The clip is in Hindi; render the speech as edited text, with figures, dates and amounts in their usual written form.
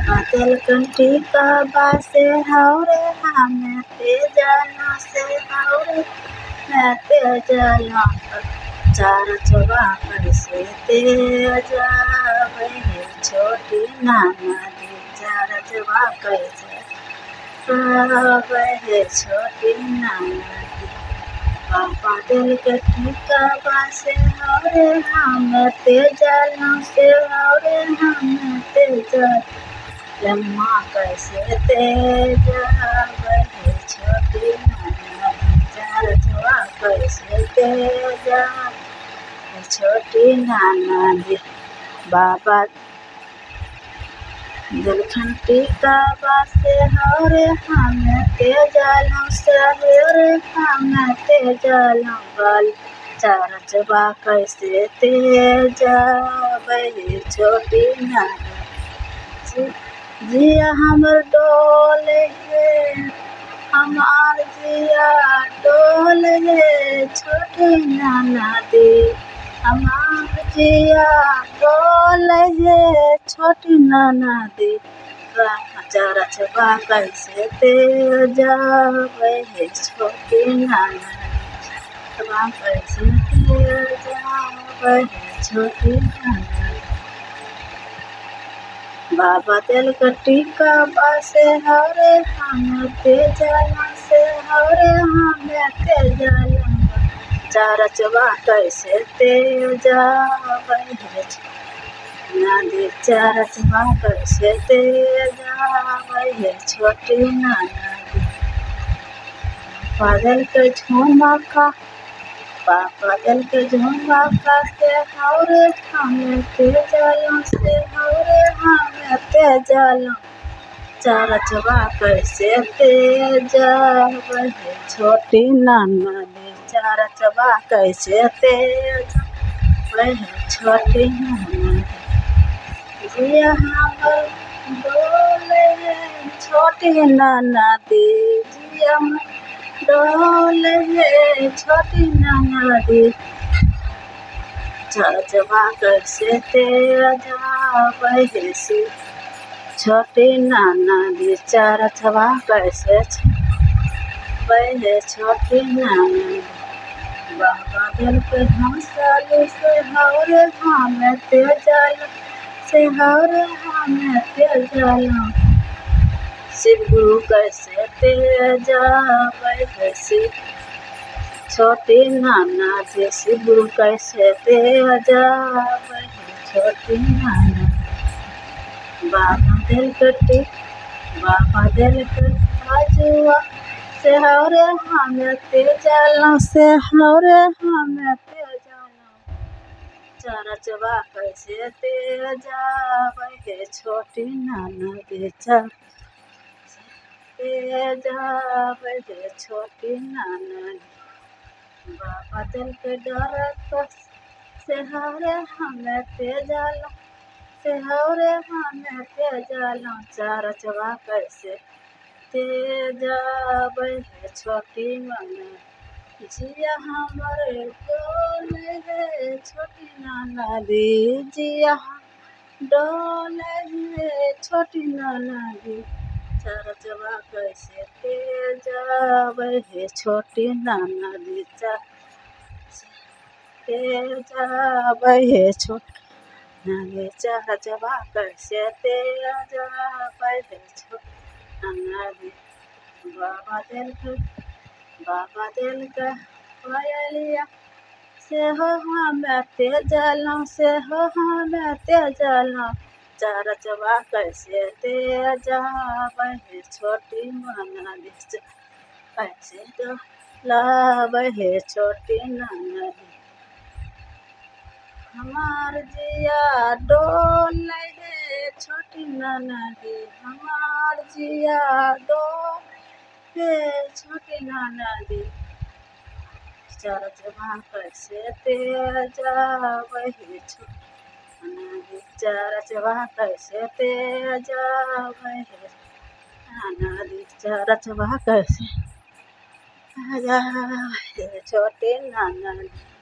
बादल कंठी का बासे हौरे हमें ते जाना से हौरे मैं ते जाना चार चौबा कैसे ते जावे छोटी नाना दी चार चौबा कैसे आवे छोटी नाना दी बादल कंठी का बासे हौरे हमें ते जाना से हौरे हमें ते जाना लम्मा कैसे तेज बहे छोटी नाना चार चौबा कैसे तेज छोटी नाना दी बाबा दिलखंटी का बासे हौरे हमें तेजलम से हौरे हमें तेजलम बल चार चौबा कैसे तेज बहे छोटी नाना जिया हमर डोले है हमार जिया डोले है छोटी नाना दी हमार जिया डोले है छोटी नाना दी चार चौबा कैसे तेज बहे छोटी नाना चौबा कैसे तेज बहे छोटी नाना बाबा दिल कटी का बासे हौरे हमें तेजला से हौरे हमें तेजला चार चौबा कैसे तेज बहे नदी चार चौबा कैसे तेज बहे छोटी नाना दी बादल के झूमा का पापा दिल के झूमा का से हौरे हमें तेजला से हौरे हमें तेजला चार चौबा कैसे तेज बहे छोटी नाना दी चार चौबा कैसे तेज बहे छोटी नाना दी जिया हमर डोले छोटी नाना दी जिया डोले है छोटी नाना दी चार चौबा कैसे तेज बहे छोटी नाना दी चार चौबा कैसे बहे छोटी नाना दी बाबा दिल के हंसले से हौरे हमें तेजला से हौरे हमें तेजला शिव गुरु कैसे तेज बहे छोटी नाना दी शिव गुरु कैसे तेज बहे छोटी नाना बाबा दिल कटी बाबा दिल के बाजुआ से हौरे हमें तेजला से हौरे हमें तेजला चार चौबा कैसे तेज बहे छोटी नाना दी तेज बहे छोटी नाना दी बाबा दिल के डर से हौरे हमें तेजला से हौरे हमें तेजला चार चौबा कैसे तेज बहे छोटी नाना जिया हमर डोले है छोटी नाना दी जिया डोले है छोटी नाना दी चार चौबा कैसे तेज बहे छोटी नाना दी तेज बहे छोटी नाना चार चौबा कैसे तेज बहे छोटी नाना दी बाबा दिल के पायलिया से हो हमें तेजला से हो हमें तेजला चार चौबा कैसे तेज बहे छोटी नाना दी कैसे डोला बहे छोटी नाना दी हमार जिया डोले है छोटी नाना दी हमार जिया डोले छोटी नाना दी चार चौबा कैसे तेज बहे छोटी नाना दी चार चौबा कैसे तेज बहे नाना दी चार चौबा कैसे तेज बहे छोटी नाना दी।